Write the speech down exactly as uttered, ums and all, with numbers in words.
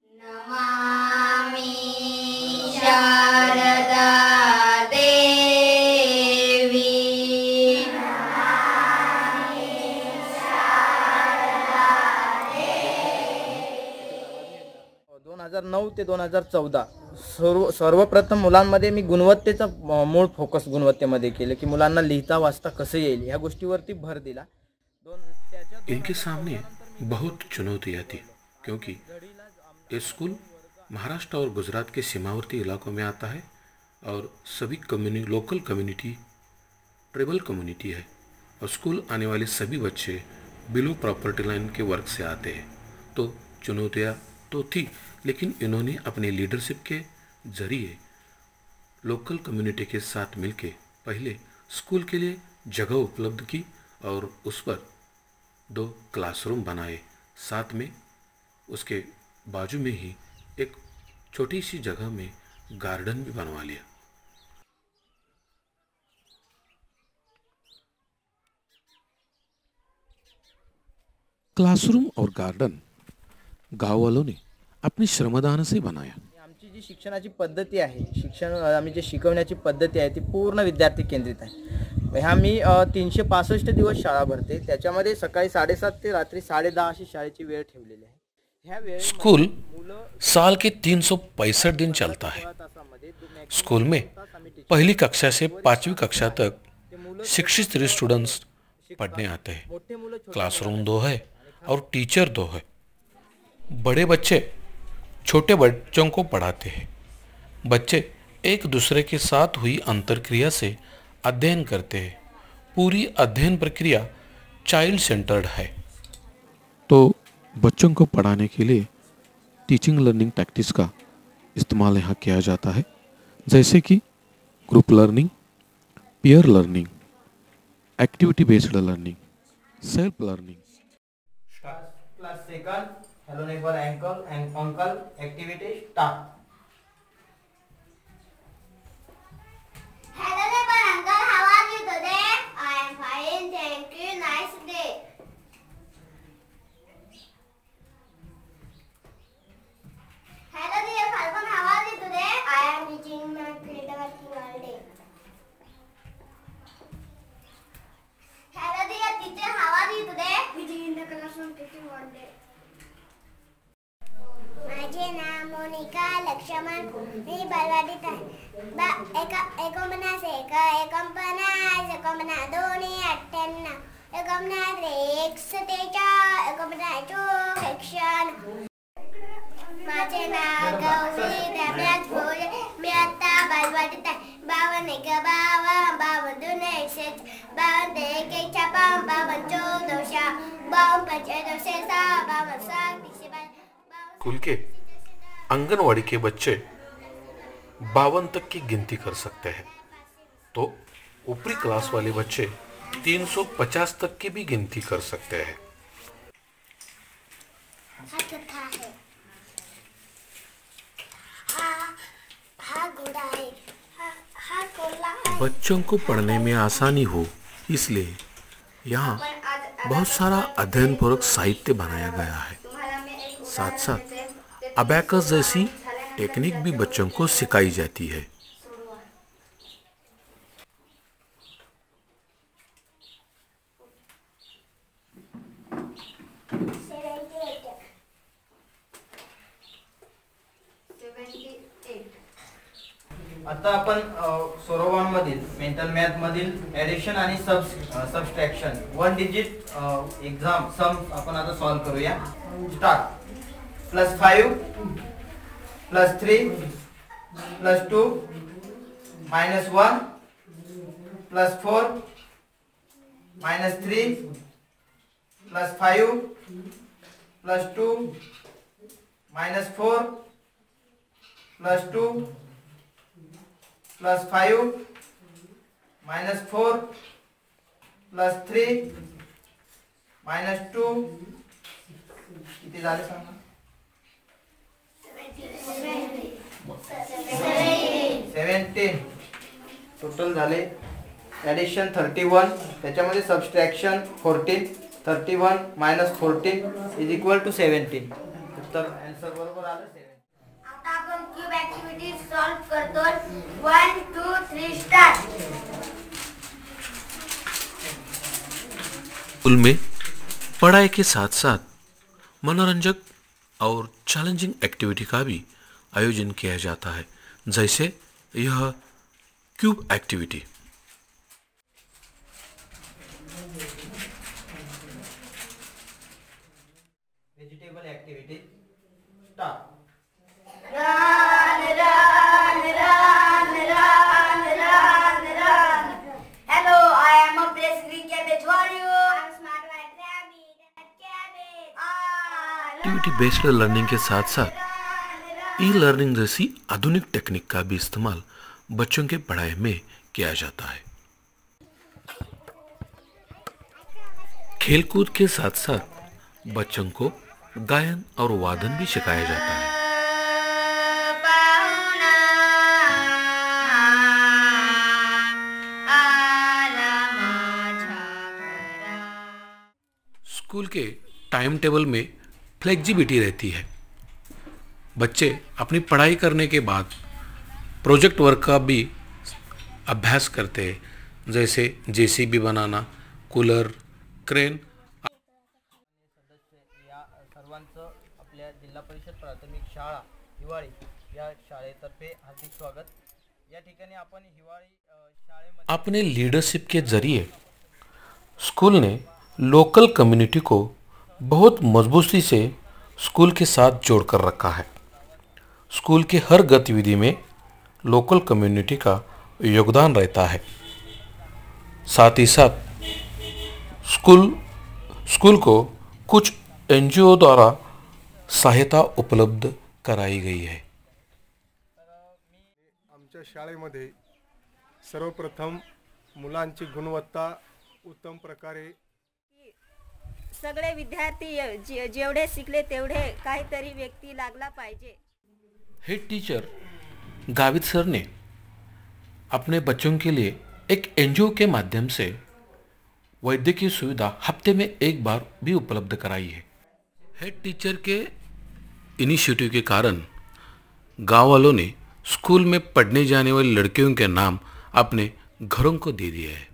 नमामि शारदा देवी। दोन हजार नऊ ते दोन हजार चौदा सर्व सर्वप्रथम मुलांमध्ये मी गुणवत्तेचा मूळ फोकस गुणवत्तेमध्ये केले की मुलांना लिहिता वाचता कसं येईल ह्या गोष्टीवरती भर दिला। इनके सामने बहुत चुनौतियाँ थी क्योंकि ये स्कूल महाराष्ट्र और गुजरात के सीमावर्ती इलाकों में आता है और सभी community local community tribal community है और स्कूल आने वाले सभी बच्चे बिलो प्रॉपर्टी लाइन के वर्क से आते हैं। तो चुनौतियाँ तो थी, लेकिन इन्होंने अपने लीडरशिप के जरिए लोकल कम्युनिटी के साथ मिलके पहले स्कूल के लिए जगह उपलब्ध की और उस पर दो क्लासरूम बनाए, साथ में उसके बाजू में ही एक छोटी सी जगह में गार्डन भी बनवा लिया। क्लासरूम और गार्डन गाँव वालों ने अपनी श्रमदान से बनाया। आमची जी शिक्षणाची पद्धती आहे, शिक्षण आम्ही जे शिकवण्याची पद्धती आहे ती पूर्ण विद्यार्थी केंद्रित आहे। ह्या मी तीनशे पासष्ट दिवस शाळा भरते, त्याच्यामध्ये सकाळी साडेसात ते रात्री साडे दहा अशी शाळेची वेळ ठेवलेली आहे। ह्या वेळेत स्कूल साल के तीन सौ पैंसठ दिन चलता है। स्कूल में पहली कक्षा से पांचवी कक्षा तक शिक्षित स्टूडेंट्स पढ़ने आते हैं। क्लासरूम दो है और टीचर दो है। बड़े बच्चे छोटे बच्चों को पढ़ाते हैं। बच्चे एक दूसरे के साथ हुई अंतरक्रिया से अध्ययन करते हैं। पूरी अध्ययन प्रक्रिया चाइल्ड सेंटर्ड है। तो बच्चों को पढ़ाने के लिए टीचिंग लर्निंग टैक्टिक्स का इस्तेमाल यहाँ किया जाता है, जैसे कि group learning, peer learning, activity based learning, self learning. Class second, hello neighbour uncle and uncle activity start. Hello neighbor uncle, how are you today? I am fine, thank you. Nice day. Hello dear Falcon, how are you today? I am teaching my field working all day. Hello dear teacher, how are you today? Teaching in the classroom, teaching all day. माझे नाव मोनिका लक्ष्मण, मी बालवाडीत आहे। बा एका एकोणपन्नास एक एकोणपन्नास एकोणपन्नास दोन्ही अठ्ठ्याण्णव एकोणपन्नास एक सत्तेचाळ एकोणपन्नास चोख एकशण। माझे नाव गौरी देवराज भोळे, मी आता बालवाडीत आहे। बावन एक बावन बावन दोन एकशे बावन एक एक छप्पन बावन चौदोशा बावन पंच दोनशे सहा बावन सात तीनशे स्कूल के आंगनवाड़ी के बच्चे बावन तक की गिनती कर सकते हैं, तो ऊपरी क्लास वाले बच्चे तीन सौ पचास तक की भी गिनती कर सकते हैं। बच्चों को पढ़ने में आसानी हो इसलिए यहाँ बहुत सारा अध्ययन पूर्वक साहित्य बनाया गया है। साथ साथ अबैकस जैसी टेक्निक भी बच्चों को सिखाई जाती है। आता आपण सोरोवान मधील मेंटल मॅथ मधील ॲडिशन आणि sub subtraction one digit exam sum आपण आता सॉल्व करूया। Start. Plus five plus three plus two minus one plus four minus three plus five plus two minus four plus two plus five minus four plus three minus two किती झाले सांगा? Seventeen total झाले। Addition thirty one, त्याच्यामध्ये subtraction fourteen, thirty one minus fourteen is equal to seventeen. उत्तर answer बरोबर आलं। Activity solve कर दो। One two three start. School में पढ़ाई के साथ साथ मनोरंजक और चैलेंजिंग एक्टिविटी का भी आयोजन किया जाता है, जैसे यह cube activity. Vegetable activity start. Run, run, run, run, run, run. Hello, I am a press green cabbage. Who are you? I'm smart white rabbit. Cabbage. Ah, activity based learning के साथ साथ ई लर्निंग जैसी आधुनिक technique का भी इस्तेमाल बच्चों के पढ़ाई में किया जाता है। खेलकूद के साथ साथ बच्चों को गायन और वादन भी सिखाया जाता है। स्कूल के टाइम टेबल में फ्लेक्सिबिलिटी रहती है। बच्चे अपनी पढ़ाई करने के बाद प्रोजेक्ट वर्क का भी अभ्यास करते हैं, जैसे जेसीबी बनाना, कूलर, क्रेन। सदस्य या सर्वांचं आपल्या जिल्हा परिषद प्राथमिक शाळा हिवाळी या शाळेतर्फे हार्दिक स्वागत। या ठिकाणी आपण हिवाळी अ, शाळेमध्ये अपने लीडरशिप के जरिए स्कूल ने लोकल कम्युनिटी को बहुत मजबूती से स्कूल के साथ जोड़कर रखा है। स्कूल की हर गतिविधि में लोकल कम्युनिटी का योगदान रहता है। साथ ही साथ स्कूल स्कूल को कुछ एनजीओ द्वारा सहायता उपलब्ध कराई गई है। आमच्या शाळेमध्ये सर्वप्रथम मुलांची गुणवत्ता उत्तम प्रकारे सगळे विद्यार्थी जे जेवढे शिकले तेवढे काहीतरी व्यक्ती लागला पाहिजे। हेड टीचर गावित सर ने अपने बच्चों के लिए एक एनजीओ के माध्यम से वैद्यकीय सुविधा हफ्ते में एक बार भी उपलब्ध कराई है। हेड टीचर के इनिशिएटिव के कारण गांव वालों ने स्कूल में पढ़ने जाने वाली लड़कियों के नाम अपने घरों को दे दिए हैं।